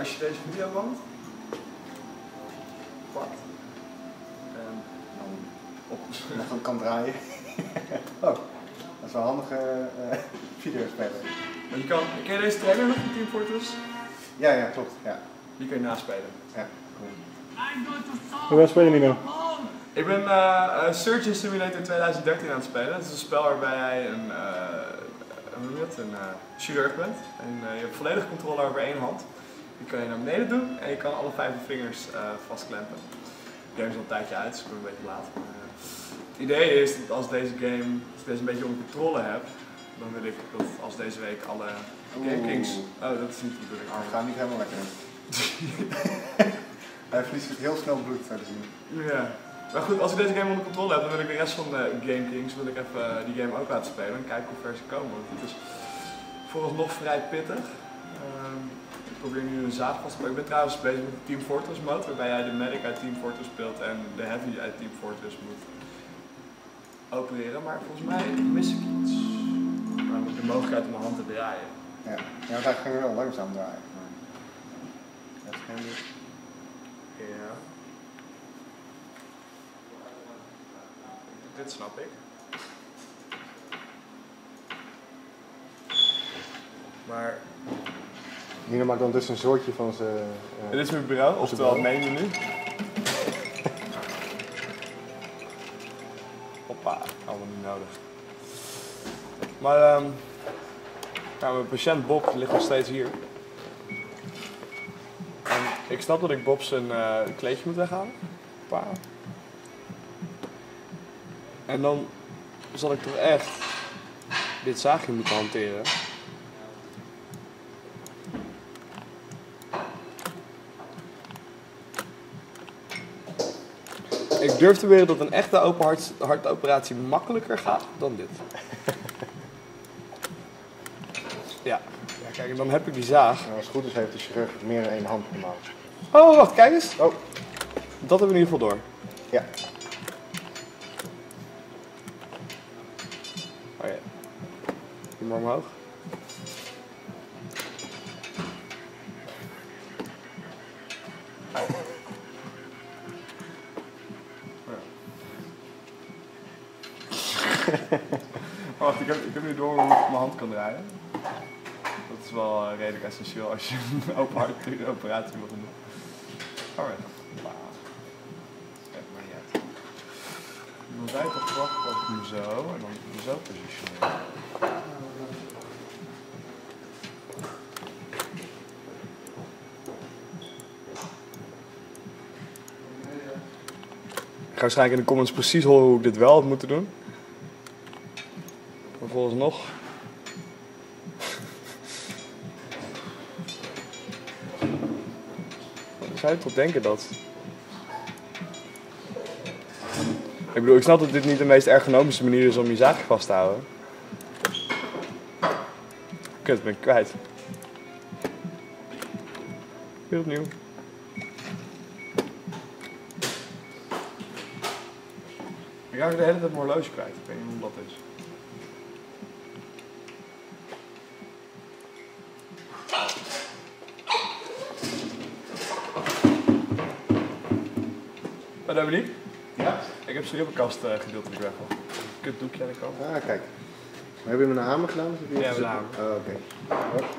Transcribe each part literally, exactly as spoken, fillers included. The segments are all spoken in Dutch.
als je deze videoband pakt en dan op nog kan draaien. Oh, dat is wel een handige uh, videospeler. Want je kan, ken je deze trailer nog van Team Fortress? Ja, ja, klopt. Ja. Die kun je naspelen. Ja, cool. Hoe ben speel je nu? Ik ben uh, Surgeon Simulator twintig dertien aan het spelen. Het is een spel waarbij jij een, uh, hoe noem je dat? een uh, chirurg bent. En uh, je hebt volledige controle over één hand. Die kan je naar beneden doen en je kan alle vijf vingers uh, vastklempen. De game is al een tijdje uit, dus ik ben een beetje laat. Maar, uh, het idee is dat als deze game, als ik deze een beetje onder controle heb, dan wil ik dat als deze week alle Game Kings... Oh, dat is niet de bedoeling. Oh, het gaat niet helemaal lekker. Hij verliest heel snel bloed, zou je zien. Ja. Maar goed, als ik deze game onder controle heb, dan wil ik de rest van de Game Kings wil ik even die game ook laten spelen en kijken hoe ver ze komen. Want het is vooralsnog vrij pittig. Um, ik probeer nu een zaad vast te pakken. Ik ben trouwens bezig met de Team Fortress mode, waarbij jij de medic uit Team Fortress speelt en de heavy uit Team Fortress moet opereren. Maar volgens mij mis ik iets. Namelijk de mogelijkheid om mijn hand te draaien. Ja, ja, want hij ging wel langzaam draaien. Maar... Dat is geen dus. Ja. Dit snap ik. Maar... Nino maakt dan dus een soortje van zijn... Uh, Dit is mijn bureau, oftewel het main menu. Hoppa, allemaal niet nodig. Maar um, nou, mijn patiënt Bob ligt nog steeds hier. En ik snap dat ik Bob zijn uh, kleedje moet weghalen. Hoppa. En dan zal ik toch echt dit zaagje moeten hanteren. Ik durf te beweren dat een echte open hart, hartoperatie makkelijker gaat dan dit. Ja. Ja, kijk, en dan heb ik die zaag. Nou, als het goed is heeft de chirurg meer dan één hand normaal. Oh, wacht, kijk eens. Oh. Dat hebben we in ieder geval door. Ja. Oh ja. Doe maar omhoog. Wacht, ik heb, ik heb nu door hoe ik mijn hand kan draaien. Dat is wel uh, redelijk essentieel als je een open hartoperatie wil doen. Alright. Wow. Kijk maar niet uit. Dan zijn toch prachtig als ik nu zo en dan zo positioneren. Ik ga waarschijnlijk in de comments precies horen hoe ik dit wel had moeten doen. Maar vooralsnog. Ik zou je toch denken dat. Ik bedoel, ik snap dat dit niet de meest ergonomische manier is om je zaagje vast te houden. Kut, ben ik kwijt. Weer opnieuw. Ik raak de hele tijd mijn horloge kwijt. Ik weet niet hoe dat is. Wat Dominique? Ja? Ik heb zijn ribbenkast uh, gedeeltelijk weg. Kut doekje aan de kant. Ah, kijk. Maar heb je hem een hamer gedaan? Of heb je Ja, met een hamer. Oh, oké. Okay.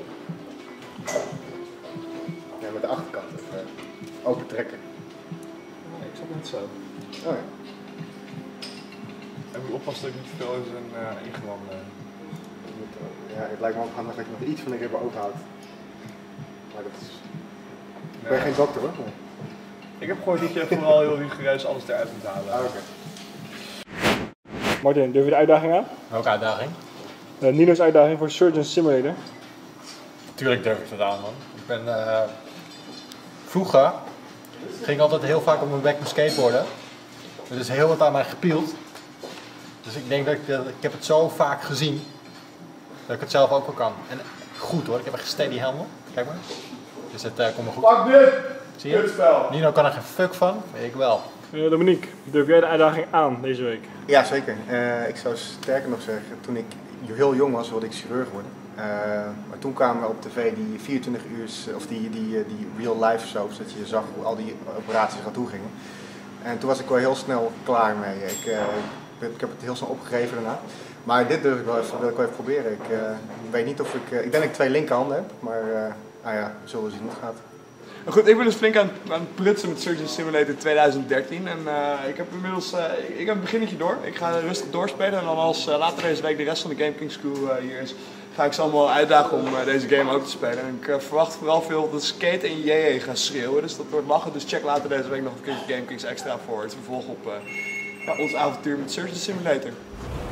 Ja, met de achterkant. Even open trekken. Nee, ik zat net zo. Oh ja. Ik moet oppassen dat ik niet veel in zijn uh, ingewanden. Ja, het lijkt me ook handig dat je nog iets van de ribben overhoudt. Maar dat is... Ik ben Nee. geen dokter hoor. Nee. Ik heb gehoord dat je vooral heel rigoureus alles eruit moet halen. Ah, oké. Okay. Martin, durf je de uitdaging aan? Welke uitdaging? Uh, Nino's uitdaging voor Surgeon Simulator. Tuurlijk durf ik dat aan, man. Ik ben... Uh, vroeger ging ik altijd heel vaak op mijn bek met skateboarden. Er is heel wat aan mij gepield. Dus ik denk dat ik, dat ik heb het zo vaak gezien dat ik het zelf ook wel kan. En goed hoor, ik heb echt een steady helm. Kijk maar. Dus het uh, komt me goed. Pak dit! Zie je? Kutspel! Nino kan er geen fuck van, weet ik wel. Uh, Dominique, durf jij de uitdaging aan deze week? Ja, zeker. Uh, ik zou sterker nog zeggen, toen ik heel jong was, wilde ik chirurg worden. Uh, maar toen kwamen we op tv die vierentwintig uur, of die, die, die real life soaps, dat je zag hoe al die operaties aan toe gingen. En toen was ik wel heel snel klaar mee. Ik, uh, ik heb het heel snel opgegeven daarna. Maar dit durf ik wel even, wil ik wel even proberen. Ik uh, weet niet of ik, uh, ik denk dat ik twee linkerhanden heb, maar uh, nou ja, we zullen zien hoe het gaat. Goed, ik ben dus flink aan, aan het prutsen met Surgeon Simulator twintig dertien en uh, ik heb inmiddels, uh, ik, ik heb een beginnetje door. Ik ga rustig doorspelen en dan als uh, later deze week de rest van de Game King School uh, hier is, ga ik ze allemaal uitdagen om uh, deze game ook te spelen. En ik uh, verwacht vooral veel dat Skate en J J gaan schreeuwen, dus dat wordt lachen. Dus check later deze week nog een keer Game Kings extra voor het vervolg op uh, ja, ons avontuur met Surgeon Simulator.